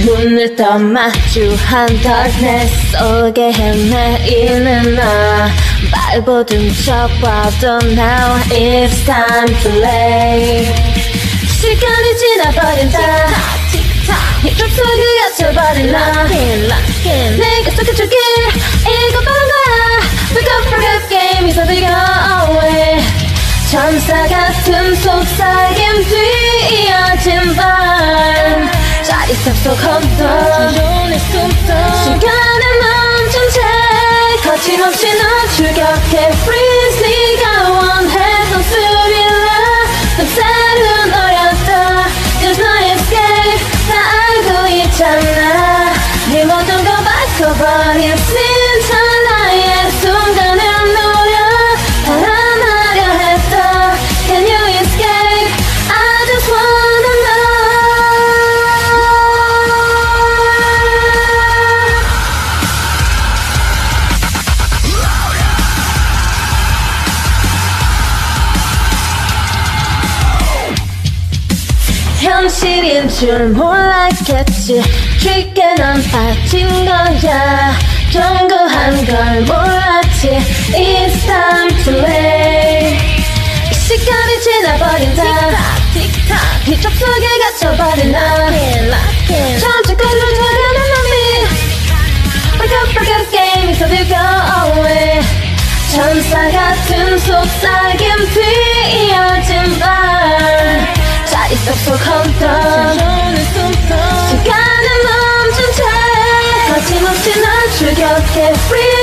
눈을 떠 마주한 darkness 속에 헤매이는 나 발버둥 쳐봐도 now it's time to lay. 시간이 지나버린다 힙합 속에 갇혀버린 나 내가 속해줄게 이거 바란 거야 Wake up forget game is over go away. 천사 같은 속삭임 뒤 이어진 밤 짜릿함 속 헛돈 시간을 멈춘 채 거침없이 넌 출격해 Freeze 네가 원했던 스릴러 또 노렸다 There's no escape 다 알고 있잖아 네 모든 걸 바꿔버린 스쳐 나의 순간을 노려 달아나려 했다 Can you escape I just wanna know. 현실인 줄 몰랐겠지 쉽게 넌 빠진 거야 경고한 걸 몰랐지 It's time to lay. 시간이 지나버린다 힙합 속에 갇혀버린 나 천천히 돌아가는 맘이 Wake up forget game is over go away. 천사 같은 속삭임 뒤 이어진 밤 짜릿함 속 헛돈 시간을 멈춘 채 거침없이 넌 출격해 Free